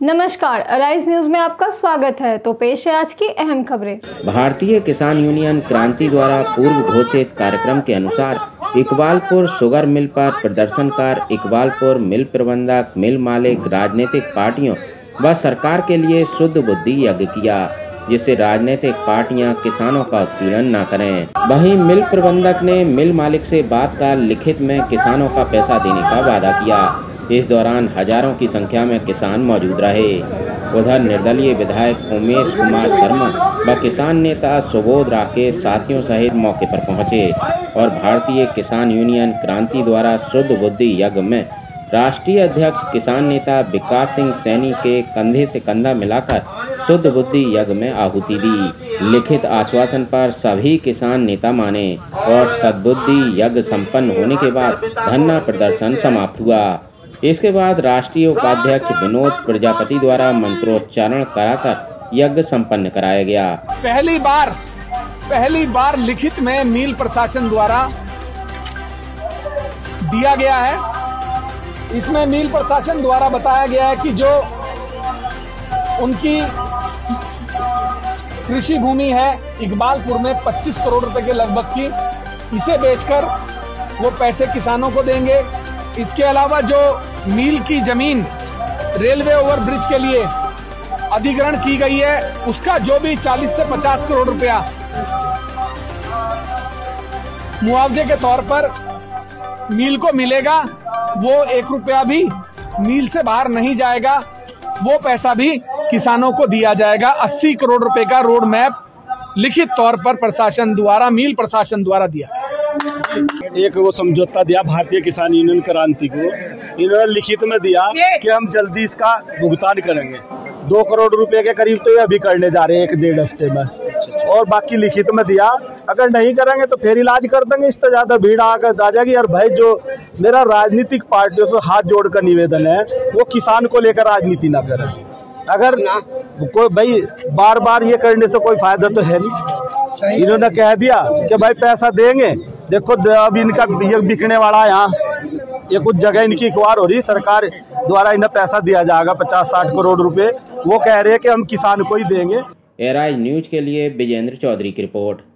नमस्कार, arise news में आपका स्वागत है। तो पेश है आज की अहम खबरें। भारतीय किसान यूनियन क्रांति द्वारा पूर्व घोषित कार्यक्रम के अनुसार इकबालपुर शुगर मिल पर प्रदर्शनकार, इकबालपुर मिल प्रबंधक, मिल मालिक, राजनीतिक पार्टियों व सरकार के लिए शुद्ध बुद्धि यज्ञ किया, जिससे राजनीतिक पार्टियां किसानों का उत्पीड़न न करें। वहीं मिल प्रबंधक ने मिल मालिक से बात कर लिखित में किसानों का पैसा देने का वादा किया। इस दौरान हजारों की संख्या में किसान मौजूद रहे। उधर निर्दलीय विधायक उमेश कुमार शर्मा व किसान नेता सुबोध राकेश साथियों सहित मौके पर पहुंचे और भारतीय किसान यूनियन क्रांति द्वारा शुद्ध बुद्धि यज्ञ में राष्ट्रीय अध्यक्ष किसान नेता विकास सिंह सैनी के कंधे से कंधा मिलाकर शुद्ध बुद्धि यज्ञ में आहुति दी। लिखित आश्वासन पर सभी किसान नेता माने और सद्बुद्धि यज्ञ संपन्न होने के बाद धरना प्रदर्शन समाप्त हुआ। इसके बाद राष्ट्रीय उपाध्यक्ष विनोद प्रजापति द्वारा मंत्रोच्चारण कराकर यज्ञ संपन्न कराया गया। पहली बार लिखित में मिल प्रशासन द्वारा दिया गया है। इसमें मिल प्रशासन द्वारा बताया गया है कि जो उनकी कृषि भूमि है इकबालपुर में 25 करोड़ रुपए के लगभग की, इसे बेचकर वो पैसे किसानों को देंगे। इसके अलावा जो मिल की जमीन रेलवे ओवरब्रिज के लिए अधिग्रहण की गई है, उसका जो भी 40 से 50 करोड़ रुपया मुआवजे के तौर पर मिल को मिलेगा, वो 1 रुपया भी मिल से बाहर नहीं जाएगा। वो पैसा भी किसानों को दिया जाएगा। 80 करोड़ रुपए का रोड मैप लिखित तौर पर प्रशासन द्वारा, मिल प्रशासन द्वारा दिया। एक वो समझौता दिया भारतीय किसान यूनियन क्रांति को, इन्होंने लिखित में दिया कि हम जल्दी इसका भुगतान करेंगे। 2 करोड़ रुपए के करीब तो ये अभी करने जा रहे हैं 1-1.5 हफ्ते में, और बाकी लिखित में दिया अगर नहीं करेंगे तो फिर इलाज कर देंगे। इससे ज्यादा भीड़ आकर आ जाएगी। और भाई, जो मेरा राजनीतिक पार्टियों से हाथ जोड़कर निवेदन है, वो किसान को लेकर राजनीति ना करें। अगर कोई भाई बार बार ये करने से कोई फायदा तो है नहीं। इन्होंने कह दिया कि भाई पैसा देंगे। देखो अब इनका ये बिकने वाला है, यहाँ ये कुछ जगह इनकी अखबार हो रही, सरकार द्वारा इन्हें पैसा दिया जाएगा 50-60 करोड़ रुपए। वो कह रहे हैं कि हम किसान को ही देंगे। एराइज न्यूज के लिए विजेंद्र चौधरी की रिपोर्ट।